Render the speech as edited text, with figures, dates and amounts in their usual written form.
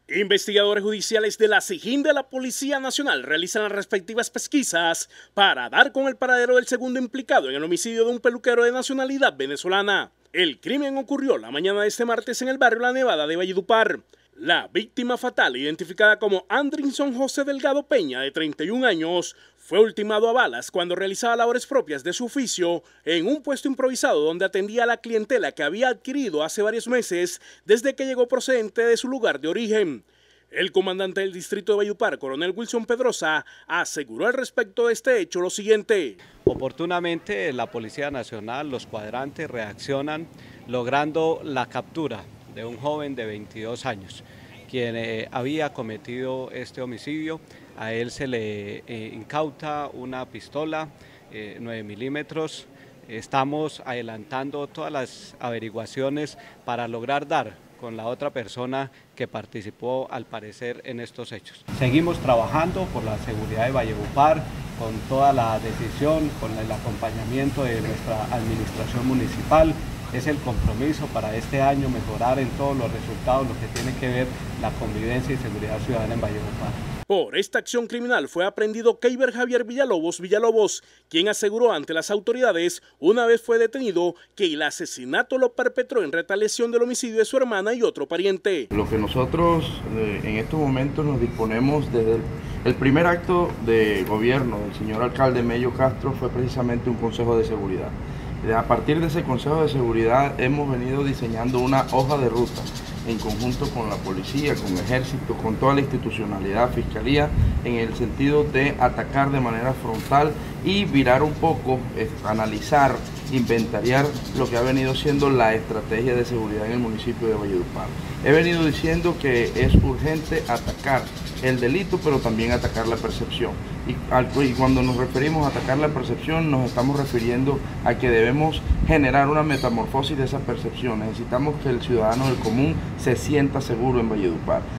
Investigadores judiciales de la SIJIN de la Policía Nacional realizan las respectivas pesquisas para dar con el paradero del segundo implicado en el homicidio de un peluquero de nacionalidad venezolana. El crimen ocurrió la mañana de este martes en el barrio La Nevada de Valledupar. La víctima fatal, identificada como Andrinson José Delgado Peña, de 31 años, fue ultimado a balas cuando realizaba labores propias de su oficio en un puesto improvisado donde atendía a la clientela que había adquirido hace varios meses desde que llegó procedente de su lugar de origen. El comandante del distrito de Valledupar, coronel Wilson Pedrosa, aseguró al respecto de este hecho lo siguiente. Oportunamente la Policía Nacional, los cuadrantes reaccionan logrando la captura de un joven de 22 años, quien había cometido este homicidio. A él se le incauta una pistola 9 milímetros. Estamos adelantando todas las averiguaciones para lograr dar con la otra persona que participó al parecer en estos hechos. Seguimos trabajando por la seguridad de Valledupar, con toda la decisión, con el acompañamiento de nuestra administración municipal. Es el compromiso para este año mejorar en todos los resultados lo que tiene que ver la convivencia y seguridad ciudadana en Valledupar. Por esta acción criminal fue aprendido Keiber Javier Villalobos, quien aseguró ante las autoridades, una vez fue detenido, que el asesinato lo perpetró en retaliación del homicidio de su hermana y otro pariente. Lo que nosotros en estos momentos nos disponemos desde el primer acto de gobierno del señor alcalde Mello Castro fue precisamente un consejo de seguridad. A partir de ese consejo de seguridad hemos venido diseñando una hoja de ruta en conjunto con la policía, con el ejército, con toda la institucionalidad, fiscalía, en el sentido de atacar de manera frontal y virar un poco, analizar, inventariar lo que ha venido siendo la estrategia de seguridad en el municipio de Valledupar. He venido diciendo que es urgente atacar el delito, pero también atacar la percepción. Y cuando nos referimos a atacar la percepción, nos estamos refiriendo a que debemos generar una metamorfosis de esa percepción. Necesitamos que el ciudadano del común se sienta seguro en Valledupar.